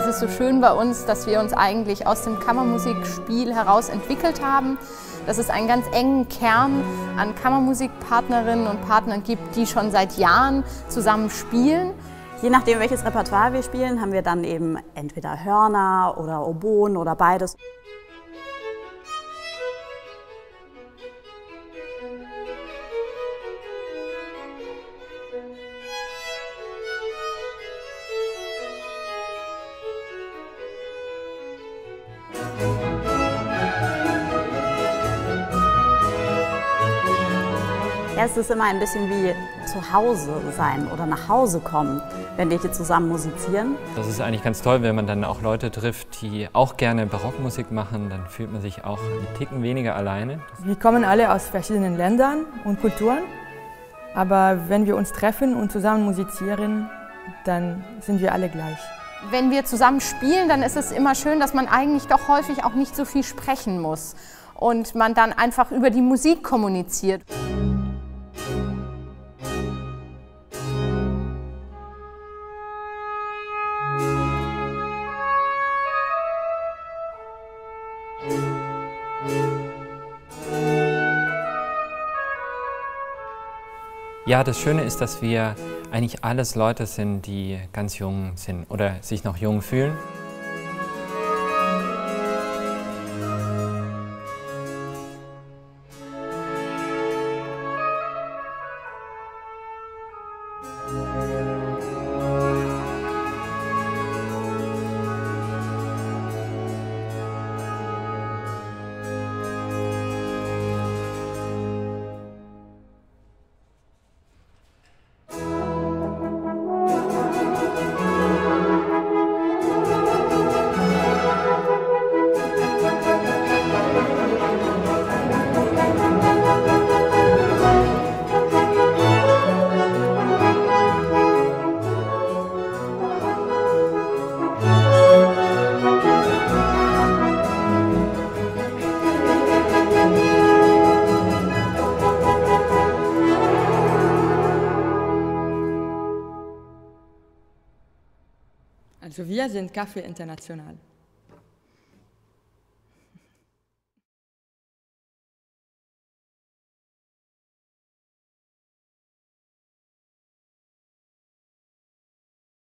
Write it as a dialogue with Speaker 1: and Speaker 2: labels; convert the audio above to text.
Speaker 1: Das ist so schön bei uns, dass wir uns eigentlich aus dem Kammermusikspiel heraus entwickelt haben, dass es einen ganz engen Kern an Kammermusikpartnerinnen und Partnern gibt, die schon seit Jahren zusammen spielen.
Speaker 2: Je nachdem, welches Repertoire wir spielen, haben wir dann eben entweder Hörner oder Oboen oder beides. Ja, es ist immer ein bisschen wie zu Hause sein oder nach Hause kommen, wenn wir hier zusammen musizieren.
Speaker 3: Das ist eigentlich ganz toll, wenn man dann auch Leute trifft, die auch gerne Barockmusik machen, dann fühlt man sich auch einen Ticken weniger alleine.
Speaker 4: Wir kommen alle aus verschiedenen Ländern und Kulturen, aber wenn wir uns treffen und zusammen musizieren, dann sind wir alle gleich.
Speaker 1: Wenn wir zusammen spielen, dann ist es immer schön, dass man eigentlich doch häufig auch nicht so viel sprechen muss und man dann einfach über die Musik kommuniziert.
Speaker 3: Ja, das Schöne ist, dass wir eigentlich alles Leute sind, die ganz jung sind oder sich noch jung fühlen.
Speaker 4: Also wir sind Café International.